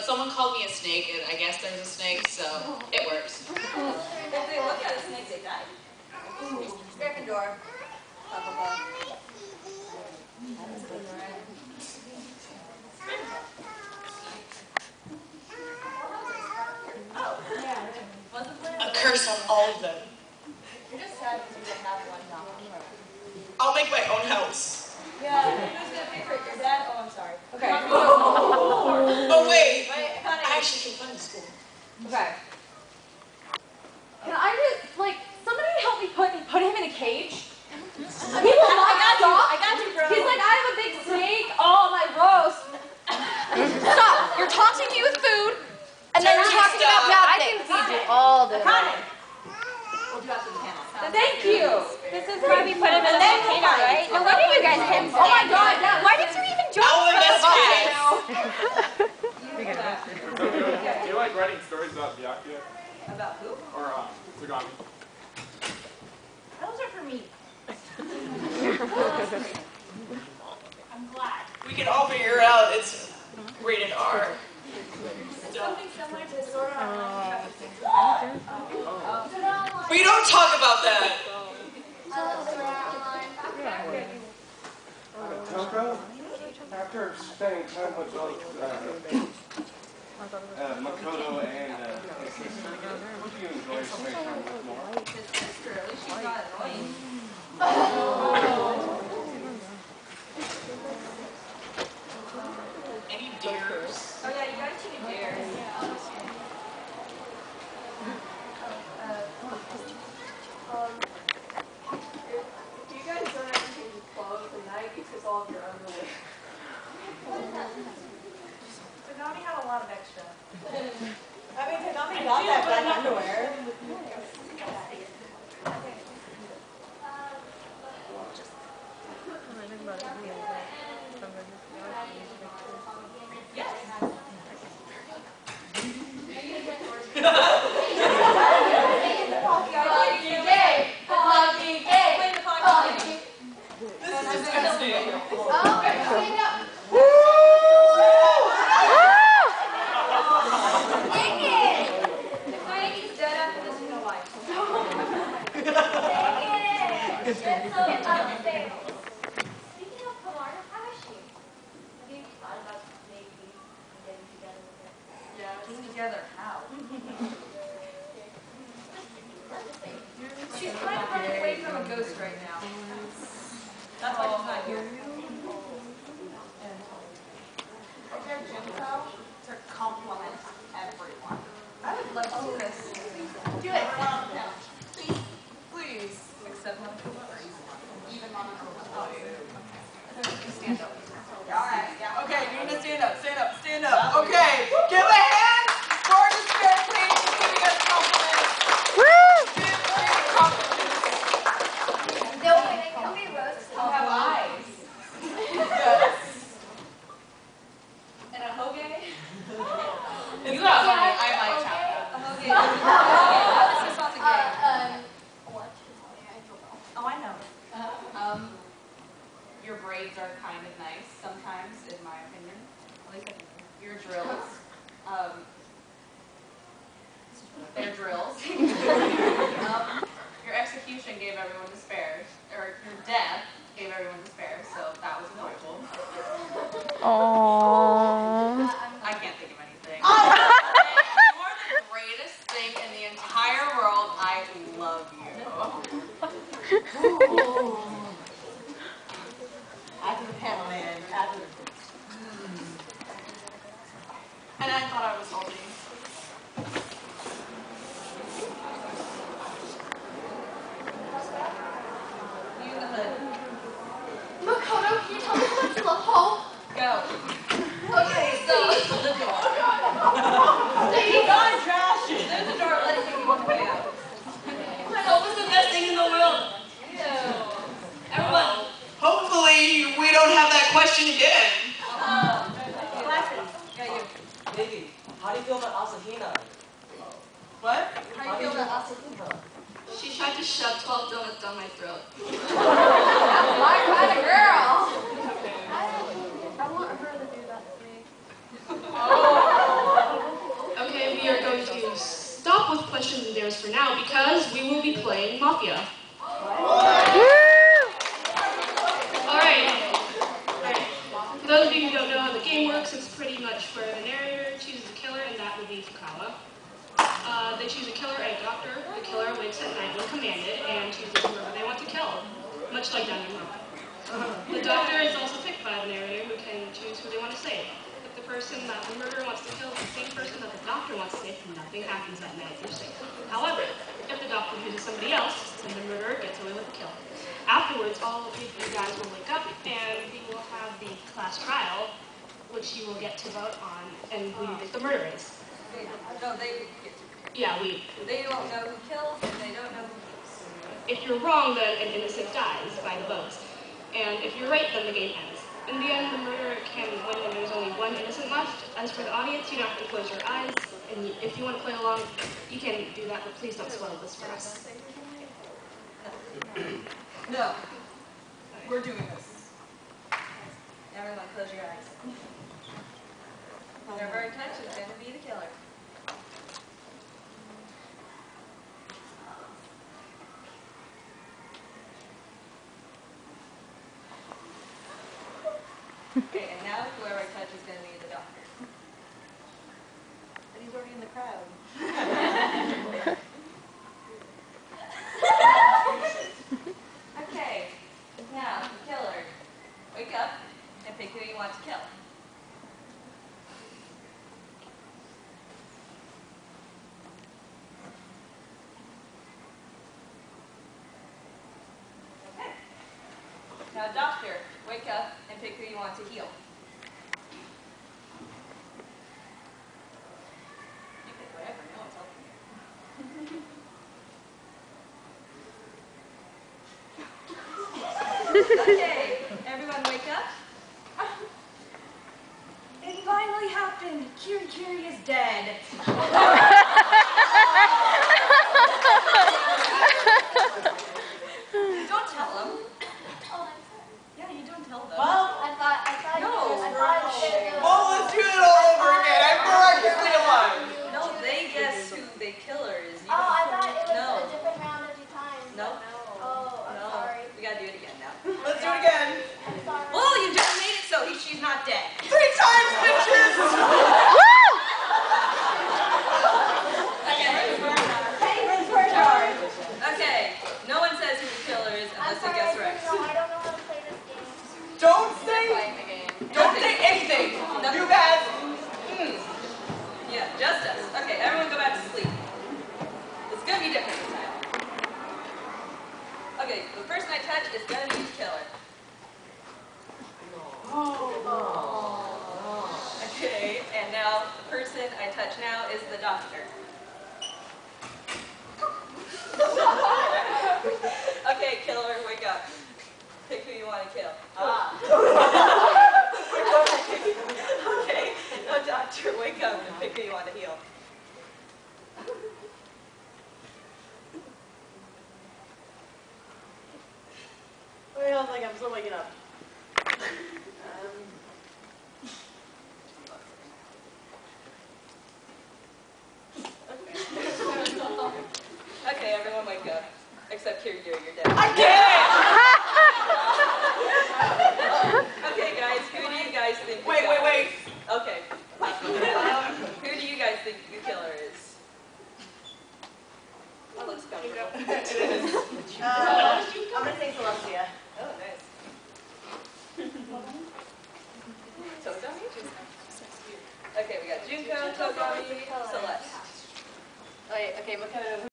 someone called me a snake, and I guess there's a snake, so it works. If they look at a snake, they die. Gryffindor. A curse on all of them. You're just sad because you don't have one now. I'll make my own house. Yeah, who's gonna pay for it? Your dad? Oh, I'm sorry. Okay. Oh wait, Wait, I actually can fund the school. Okay. Can I just, like, somebody help me put him in a cage? He will not stop. I got you, bro. He's like, I have a big snake. Oh, my roast. Stop. You're taunting me with food, and then you're talking about bad things. I can feed you all day. We'll do after the panel. Thank you. This is why we put him in a volcano, right? No wonder you guys couldn't Oh my God, yeah. Why did you even join? I'll investigate. Do you like writing stories about Byakuya? About who? Or Sagami? Those are for me. I'm glad. We can all figure out it's rated R. Something similar to Sword Art Online. We don't talk about that. Coco, after spending time with both Makoto and his sister, would you enjoy spending time with more? His sister, at least she's not annoying. Any dares? Oh yeah, you guys should do dares. If you guys don't ever change your clothes at night, it's just all of your underwear. Tagami had a lot of extra. I mean, Tagami got that bad underwear. Together, how? She's kind of running away from a ghost right now. That's why she's not here. Okay, Jinko, to compliment everyone. I would love to do this. Do it. Please. Please. Except Monaco, or even Monaco. Oh, yeah. Okay. Stand up. Alright, yeah. Okay, you need to stand up, stand up, stand up. Okay, give a hand for the spirit queen for giving us compliments. Woo! Spirit queen compliments. Nobody roasts. You have eyes. Yes. And a hoge? It's not funny. I like A chocolate. hoge. This is not a game. What? Oh, I know. Your braids are kind of nice sometimes, in my opinion. At least I think your drills. They're drills. Your execution gave everyone despair, or your death gave everyone despair, so that was enjoyable. Aww. I can't think of anything. You're the greatest thing in the entire world. I love you. After the panel, man. After the And I thought I was holding. You in the hood. Makoto, can you tell me what's the hole? Go. Okay, so. The door. God, Josh. There's a door. Let it take you one way out. Hope is the best thing in the world. Ew. Everyone. Hopefully, we don't have that question again. Classy. Got you. Baby, how do you feel about Asahina? What? How do you feel about Asahina? She tried to shove 12 donuts down my throat. That's my kind of girl. I want her to do that to me. Oh. much like Danganronpa. The doctor is also picked by the narrator who can choose who they want to save. If the person that the murderer wants to kill is the same person that the doctor wants to save, nothing happens that night, you're safe. However, if the doctor chooses somebody else, then the murderer gets away with the kill. Afterwards, all of you guys will wake up and we will have the class trial, which you will get to vote on and who you think the murderer is. No, they get to. Yeah, we. They don't know who kills, and they don't know who keeps. If you're wrong, then an innocent dies by the votes. And if you're right, then the game ends. In the end, the murderer can win when there's only one innocent left. As for the audience, you don't have to close your eyes. And if you want to play along, you can do that, but please don't spoil this for us. No. We're doing this. Everyone, close your eyes. Whoever I touch is going to be the killer. Okay, and now whoever I touch is going to be the doctor. But he's already in the crowd. Okay, now the killer. Wake up and pick who you want to kill. Okay. Now doctor, wake up and pick who you want to heal. You pick whatever, no one's helping you. Okay, everyone wake up. It finally happened. Kiri is dead. Don't tell them. Yeah, you don't tell them. Well, I thought Well, let's do it all over again. I'm miraculously alive. No, they guess who the killer is. You I don't- thought it was No. a different round every time. No. Oh, I'm No. sorry. We gotta do it again now. Let's do it again. I'm sorry. Well, you just made it so she's not dead. 3 times, bitches! Okay, no one says who the killer is I'm unless they sorry, guess I right. didn't know. I don't know how to play this game. Don't say, Playing the game. don't say anything. You guys. Yeah, just us. Okay, everyone go back to sleep. It's gonna be different this time. Okay, the person I touch is gonna be the killer. Okay, and now the person I touch now is the doctor. Okay, killer, wake up. Pick who you want to kill. Okay, now doctor, wake up and pick who you want to heal. Wait, hold on, I'm still waking up. Okay, everyone wake up. Except Kiri, you're dead. I can't! Okay, guys, who do you guys think? Wait. Okay. Who do you guys think the killer is? That looks comfortable. I'm gonna say Celestia. Oh, nice. Togami? Okay, we got Junko, Togami, Celeste. Wait, okay, what kind of